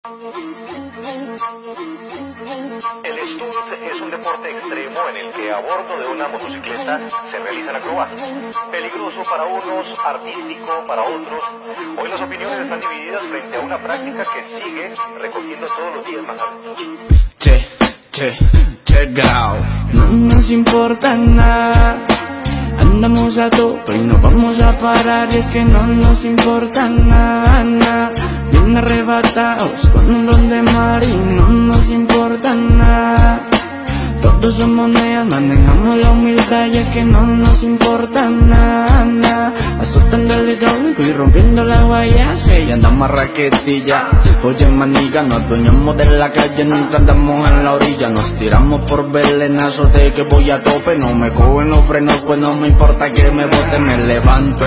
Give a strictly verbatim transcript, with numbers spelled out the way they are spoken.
El stunt es un deporte extremo en el que a bordo de una motocicleta se realizan acrobacias. Peligroso para unos, artístico para otros. Hoy las opiniones están divididas frente a una práctica que sigue recogiendo todos los días más adultos. Che, che, check out. No nos importa nada, andamos a tope y no vamos a parar. Y es que no nos importa nada, nada. Bien arrebatados con un don de mar y no nos importa nada. Todos somos neas, manejamos la humildad y es que no nos importa nada, nada. Azotando el hidráulico y rompiendo la guayas, y andamos a raquetilla. Oye maniga, nos adueñamos de la calle, nunca andamos en la orilla. Nos tiramos por belenazo de que voy a tope. No me cogen los frenos, pues no me importa que me bote. Me levanto